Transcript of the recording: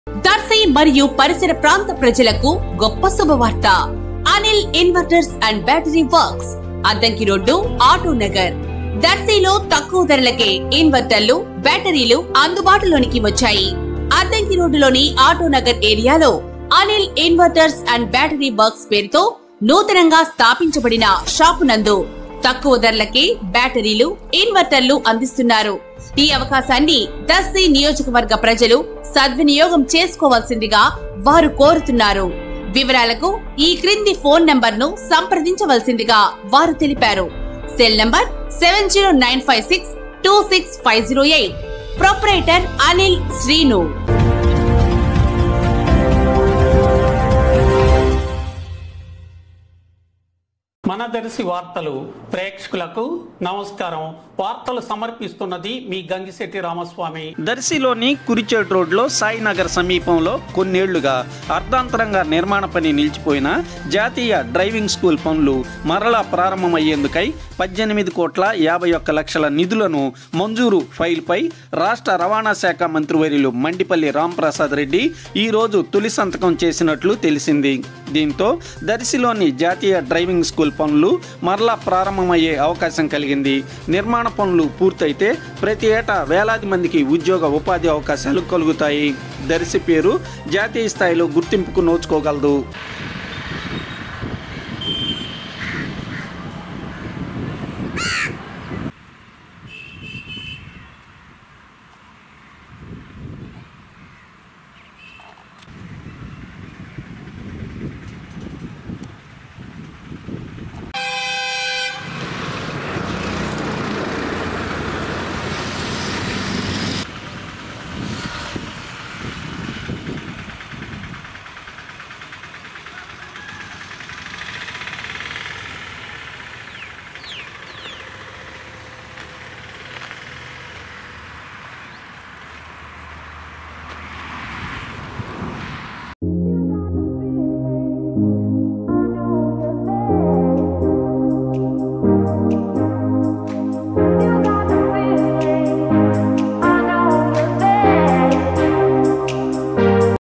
దర్శి మరియు పరిసర ప్రాంత ప్రజలకు గొప్ప శుభవార్త. Anil inverters and battery works, Addanki road, auto Nagar. దర్శిలో తక్కువ ధరలకే ఇన్వర్టర్లు, బ్యాటరీలు అందుబాటులోనికి వచ్చాయి. అద్దంకి రోడ్డులోని ఆటో నగర్ ఏరియాలో Anil inverters and battery works పేరుతో నూతనంగా స్థాపించబడిన షాపు నందు తక్కువ ధరలకే బ్యాటరీలు, ఇన్వర్టర్లు అందిస్తున్నారు. ఈ అవకాశాన్ని దర్శి నియోజకవర్గ ప్రజలు సద్వినియోగం చేసుకోవాల్సిందిగా వారు కోరుతున్నారు. వివరాలకు ఈ క్రింది ఫోన్ నంబర్ ను సంప్రదించవలసిందిగా వారు తెలిపారు. Cell number 7095626508. Proprietor Anil Srinu. మన దర్శి వార్తలు ప్రేక్షకులకు నమస్కారం. వార్తలు సమర్పిస్తున్నది మీ గంగిశెట్టి రామస్వామి. దర్శిలోని కురిచేట్ రోడ్లో సాయినగర్ సమీపంలో కొన్నేళ్లుగా అర్ధాంతరంగా నిర్మాణ పని నిలిచిపోయిన జాతీయ డ్రైవింగ్ స్కూల్ పనులు మరలా ప్రారంభమయ్యేందుకై 18,51,00,000 నిధులను మంజూరు ఫైల్పై రాష్ట్ర రవాణా శాఖ మంత్రివర్యులు మండిపల్లి రాంప్రసాద్ రెడ్డి ఈరోజు తొలి సంతకం చేసినట్లు తెలిసింది. దీంతో దర్శిలోని జాతీయ డ్రైవింగ్ స్కూల్ పనులు మరలా ప్రారంభమయ్యే అవకాశం కలిగింది. నిర్మాణ పనులు పూర్తయితే ప్రతి ఏటా వేలాది మందికి ఉద్యోగ ఉపాధి అవకాశాలు కలుగుతాయి. దర్శి పేరు జాతీయ స్థాయిలో గుర్తింపుకు నోచుకోగలదు.